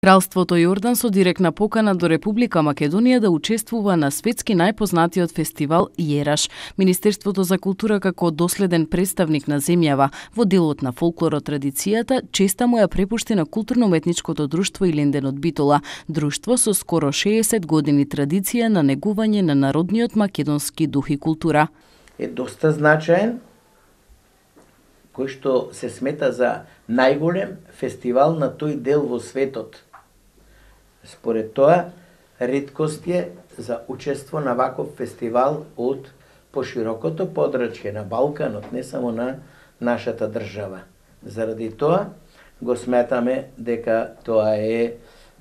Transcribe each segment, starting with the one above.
Кралството Јордан со директна покана до Република Македонија да учествува на светски најпознатиот фестивал Јераш. Министерството за култура како доследен представник на земјава во делот на фолклорот традицијата честа му ја препушти на културно-уметничкото друштво Илинден од Битола, друштво со скоро 60 години традиција на негување на народниот македонски дух и култура. Е доста значаен, кој што се смета за најголем фестивал на тој дел во светот. Според тоа, реткост е за учество на ваков фестивал од поширокото подрачје на Балканот, не само на нашата држава. Заради тоа го сметаме дека тоа е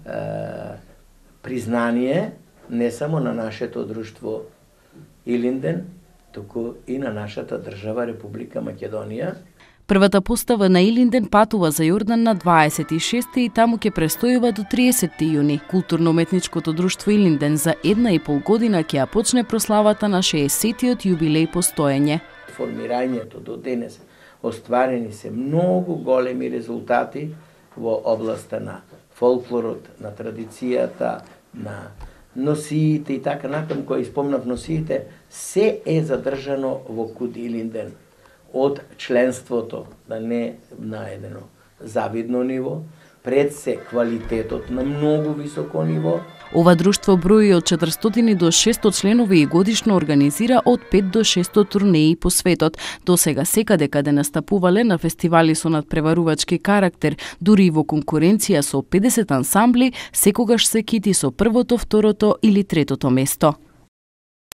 признание не само на нашето друштво Илинден, туку и на нашата држава Република Македонија. Првата постава на Илинден патува за Јордан на 26 и таму ќе престојува до 30 јуни. Културно-уметничкото друштво Илинден за 1,5 година ќе ја почне прославата на 60-тиот јубилеј постоење. Формирањето до денес остварени се многу големи резултати во областа на фолклорот, на традицијата, на носиите и така натаму, кои спомнав носиите, се е задржано во КУД Илинден. Од членството, да не на едно завидно ниво, пред се квалитетот на многу високо ниво. Ова друштво брои од 400 до 600 членови и годишно организира од 5 до 600 турнеи по светот. До сега секаде каде настапувале на фестивали со надпреварувачки карактер, дури и во конкуренција со 50 ансамбли, секогаш се кити со првото, второто или третото место.